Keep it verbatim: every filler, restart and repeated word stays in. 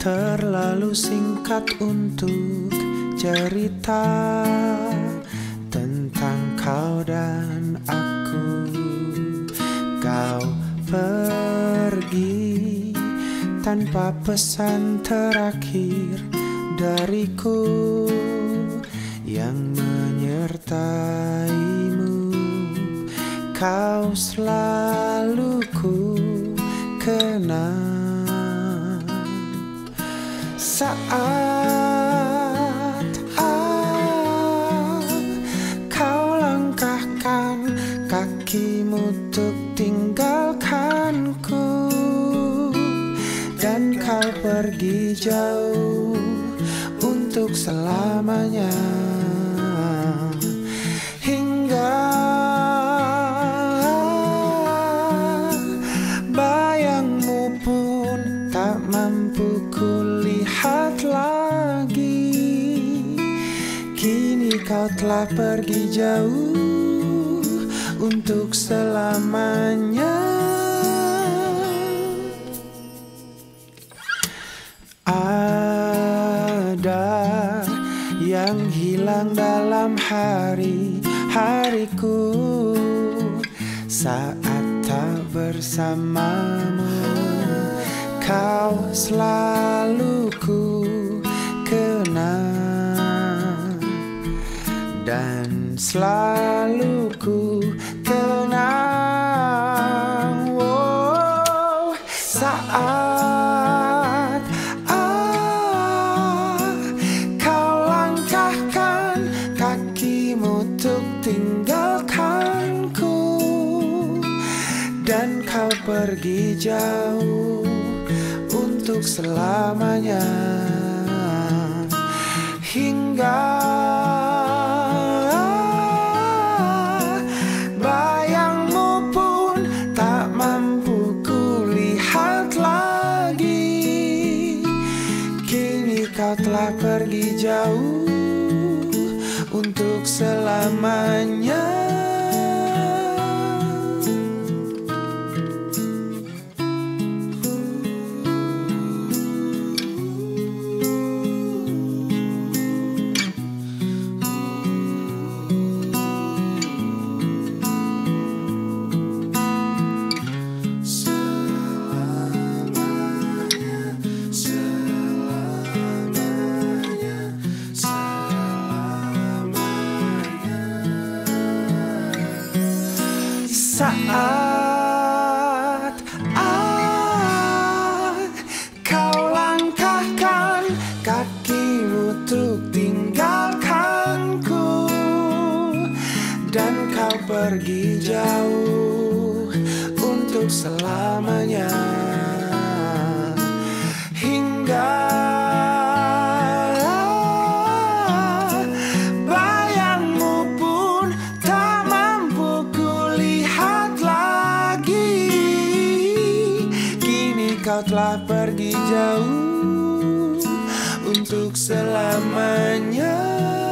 terlalu singkat untuk cerita tentang kau dan aku. Kau pergi tanpa pesan terakhir dariku yang menyertaimu. Kau selalu ku kenang saat ah, kau langkahkan kakimu untuk tinggalkanku, dan kau pergi jauh untuk selamanya. Hingga bayangmu pun tak mampu kulihat lagi. Kini kau telah pergi jauh untuk selamanya. Ada yang hilang dalam hari-hariku saat tak bersamamu. Kau selalu ku kenang dan selalu ku kenang. Oh, saat ah, kau langkahkan kakimu untuk tinggalkanku, dan kau pergi jauh untuk selamanya. Hingga bayangmu pun tak mampu kulihat lagi. Kini kau telah pergi jauh untuk selamanya. Saat ah, kau langkahkan kakimu untuk tinggalkanku, dan kau pergi jauh untuk selamanya. Hingga kau telah pergi jauh untuk selamanya.